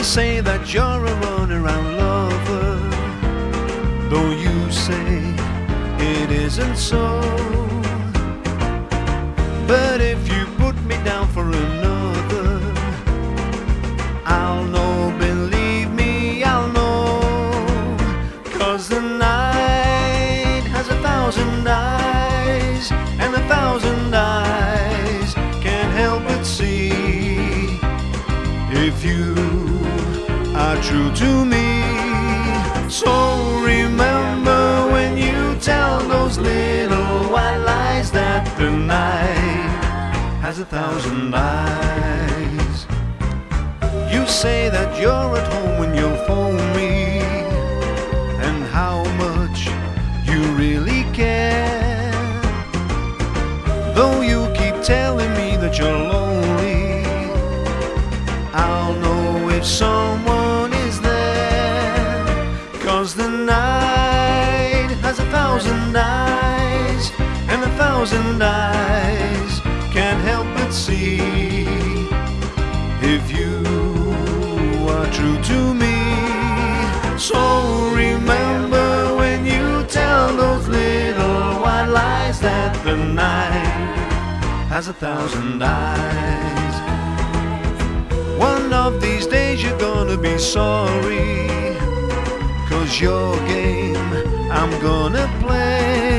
say that you're a runaround lover, though you say it isn't so. But if you put me down for another, I'll know, believe me, I'll know. 'Cause the night has 1,000 eyes, and 1,000 eyes can't help but see if you are true to me. So remember when you tell those little white lies that the night has 1,000 eyes. You say that you're at home when you phone me, and how much you really care. Though you keep telling me that you're lonely, I'll know if someone is there. 'Cause the night has 1,000 eyes, and 1,000 eyes can't help but see if you are true to me. So remember when you tell those little white lies that the night has 1,000 eyes. One of these days you're gonna be sorry, 'cause your game I'm gonna play,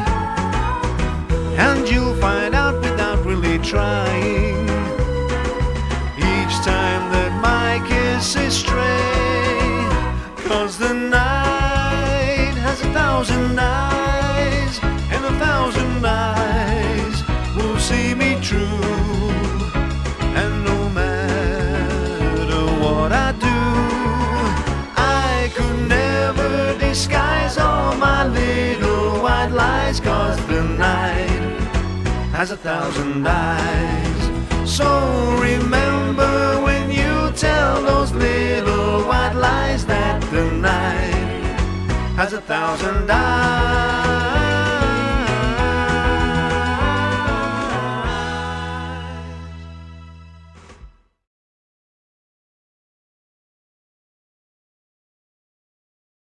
and you'll find out without really trying each time that my kisses stray. 'Cause the night has 1,000 eyes, and 1,000 eyes will see me true. And no matter what I do, I could never disguise all my little white lies. 'Cause the night has 1,000 eyes. So remember when you tell those little white lies that the night has 1,000 eyes.